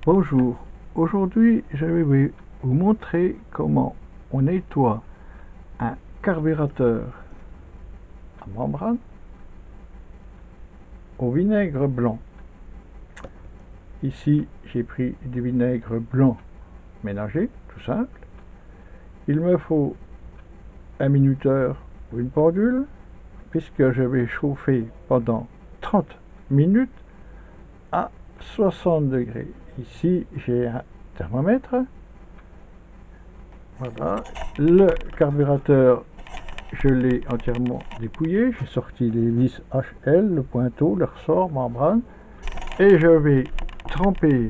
Bonjour, aujourd'hui je vais vous montrer comment on nettoie un carburateur à membrane au vinaigre blanc. Ici j'ai pris du vinaigre blanc ménager, tout simple. Il me faut un minuteur ou une pendule, puisque je vais chauffer pendant 30 minutes à 60 degrés. Ici j'ai un thermomètre. Voilà, le carburateur, je l'ai entièrement dépouillé. J'ai sorti les vis HL, le pointeau, le ressort, membrane, et je vais tremper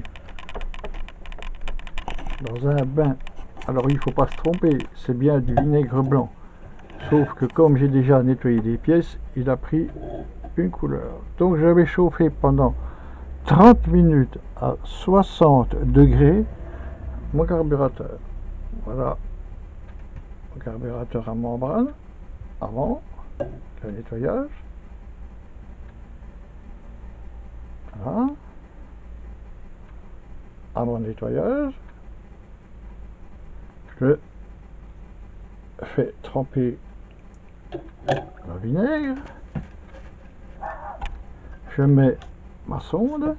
dans un bain. Alors il ne faut pas se tromper, c'est bien du vinaigre blanc. Sauf que comme j'ai déjà nettoyé des pièces, il a pris une couleur. Donc je vais chauffer pendant 30 minutes à 60 degrés mon carburateur. Voilà, mon carburateur à membrane avant le nettoyage. Voilà. Avant le nettoyage, je fais tremper le vinaigre. Je mets ma sonde.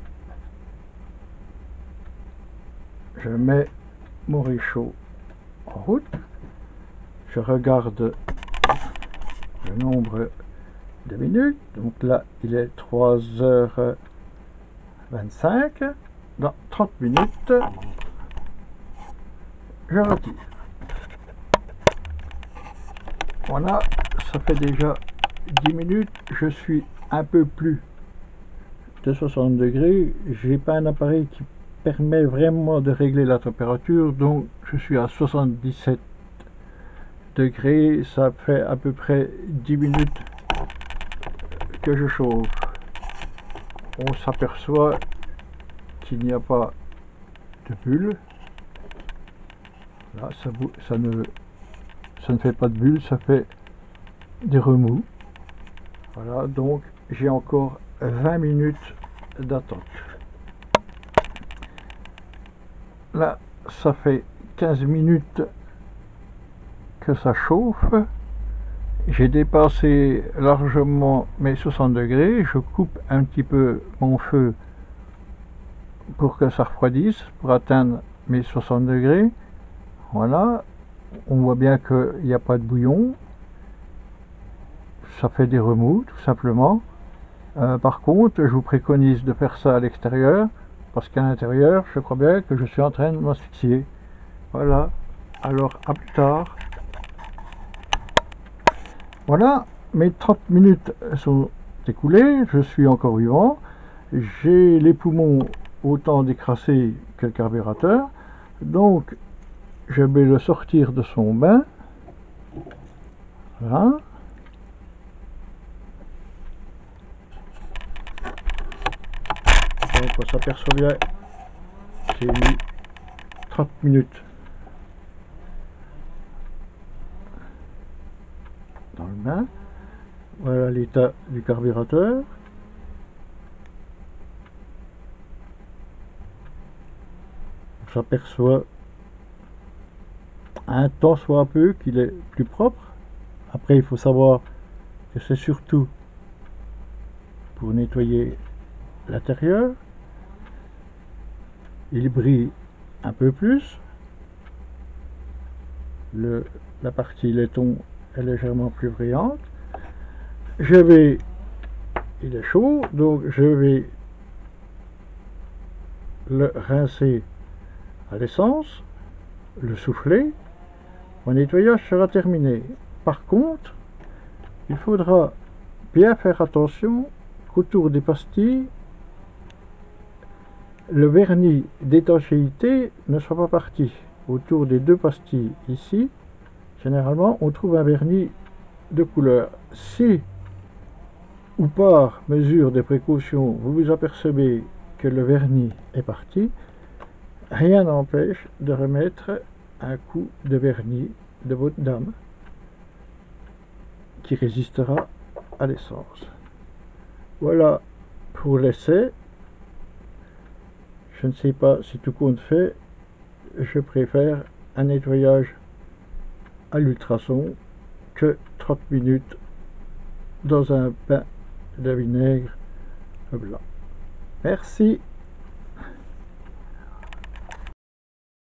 Je mets mon réchaud en route. Je regarde le nombre de minutes. Donc là, il est 3h25. Dans 30 minutes, je retire. Voilà, ça fait déjà 10 minutes. Je suis un peu plus de 60 degrés. J'ai pas un appareil qui permet vraiment de régler la température, donc je suis à 77 degrés. Ça fait à peu près 10 minutes que je chauffe. On s'aperçoit qu'il n'y a pas de bulle. Là, ça ne fait pas de bulle, ça fait des remous. Voilà, donc j'ai encore 20 minutes d'attente. Là, ça fait 15 minutes que ça chauffe. J'ai dépassé largement mes 60 degrés. Je coupe un petit peu mon feu pour que ça refroidisse, pour atteindre mes 60 degrés. Voilà, on voit bien qu'il n'y a pas de bouillon. Ça fait des remous, tout simplement. Par contre, je vous préconise de faire ça à l'extérieur, parce qu'à l'intérieur, je crois bien que je suis en train de m'asphyxier. Voilà, alors à plus tard. Voilà, mes 30 minutes sont écoulées, je suis encore vivant. J'ai les poumons autant décrassés que le carburateur. Donc, je vais le sortir de son bain. Voilà. Donc, on s'aperçoit bien que j'ai mis 30 minutes dans le bain. Voilà l'état du carburateur. On s'aperçoit un temps soit peu qu'il est plus propre. Après, il faut savoir que c'est surtout pour nettoyer l'intérieur. Il brille un peu plus. La partie laiton est légèrement plus brillante. Il est chaud, donc je vais le rincer à l'essence, le souffler. Mon nettoyage sera terminé. Par contre, il faudra bien faire attention qu'autour des pastilles, le vernis d'étanchéité ne soit pas parti. Autour des deux pastilles ici, généralement, on trouve un vernis de couleur. Si, ou par mesure de précaution, vous vous apercevez que le vernis est parti, rien n'empêche de remettre un coup de vernis de votre dame qui résistera à l'essence. Voilà pour l'essai. je ne sais pas si tout compte fait, je préfère un nettoyage à l'ultrason que 30 minutes dans un bain de vinaigre blanc. Merci.